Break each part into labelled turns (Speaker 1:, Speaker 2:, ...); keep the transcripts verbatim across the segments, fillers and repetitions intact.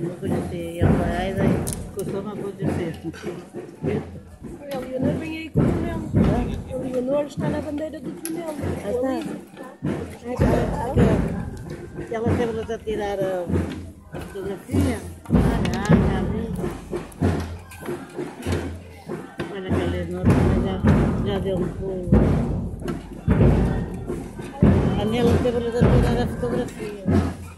Speaker 1: não conhecia ele a Aida e custou uma coisa de festa.
Speaker 2: A Leonor vem aí com o Tunel. A Leonor está na bandeira do Tunel.
Speaker 1: Ah, está. Ela teve-las a tirar a, a fotografia. Olha, já vi. Olha que a Leonor já, já deu um pulo. A Nela teve-las a tirar a fotografia.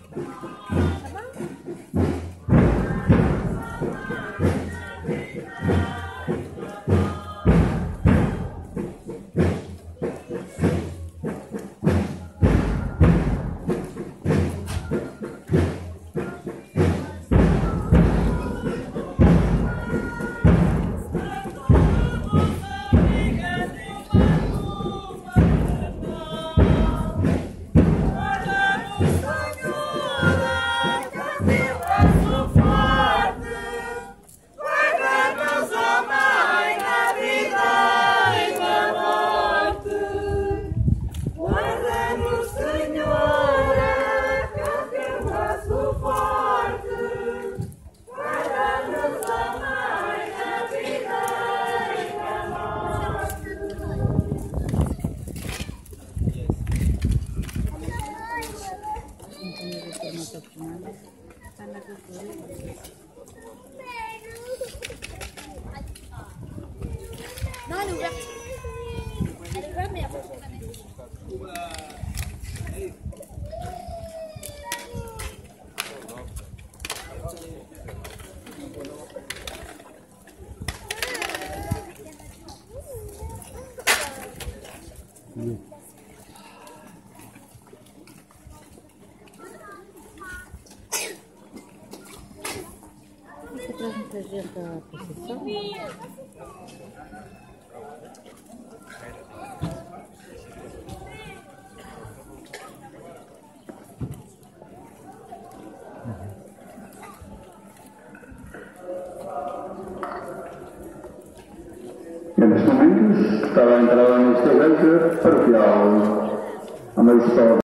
Speaker 3: No, lu ra. Lu ra mẹ.
Speaker 1: Traz muita gente à procissão.
Speaker 4: En estos momentos está a entrada nesta igreja parroquial. A meio